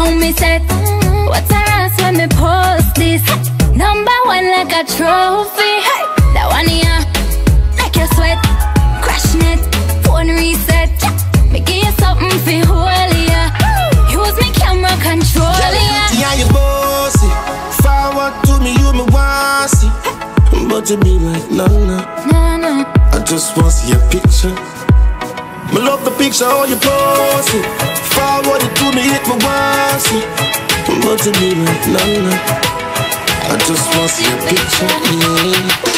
Now me set, what's a ass when me post this? Number one like a trophy. That one here, make you sweat. Crash net, phone reset. Me give you something for hold ya. Use me camera control ya. Yeah, you bossy. Forward to me, you me want see. But you be like, nah. I just want to see a picture. Me love the picture how you pose it. Forward it to me, hit me once it. But you be like, nah. I just want to see a picture.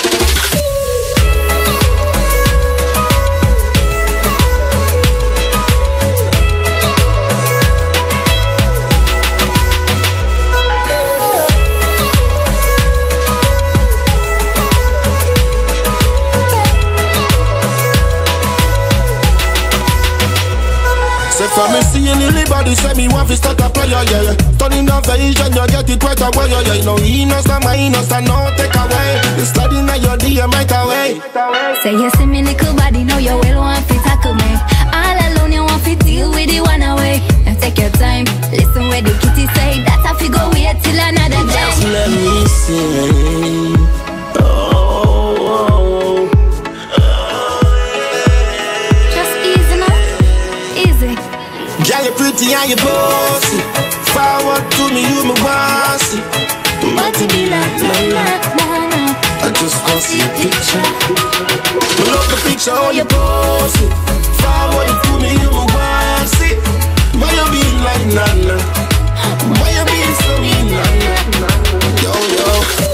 Say for me seeing the body, say me want to start a prayer, yeah. Turning a vision, you get it right away, yeah. No minus and minus and no take away. It's sliding on your DM right away. Say you see me little body, know you will want to tackle me. All alone you want to deal with the one away. Now take your time, listen where the kitty say. That I fi go wait till another day. Just let me sing. Girl, you pretty and you bossy. Forward to me, you me want see. But you be like, nah. I just want to see a picture. I love the picture how you bossy. Forward to me, you me want see. Why you be like, nah. Why you be so mean, nah. Yo.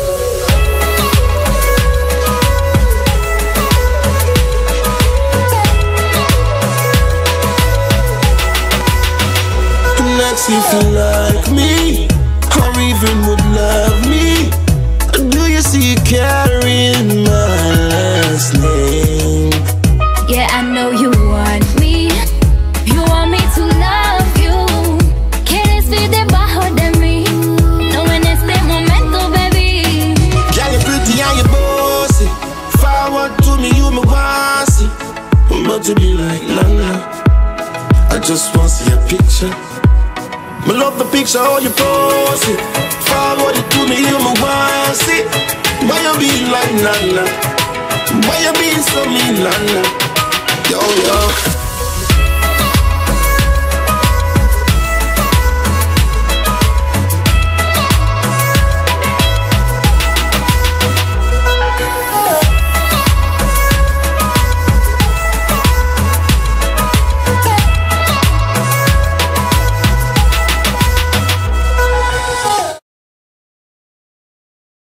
Next, if you like me, or even would love me, do you see you carrying my last name? Yeah, I know you want me. You want me to love you. ¿Quieres vivir bajo de mí? No en este momento, baby. Girl, you pretty and you bossy. Forward to me, you me want see. But you be like, nah. I just want to see a picture. Me love the picture how you pose it. Forward it to me, you me want see. Why you be like, nah. Why you being so mean, nah. Yo.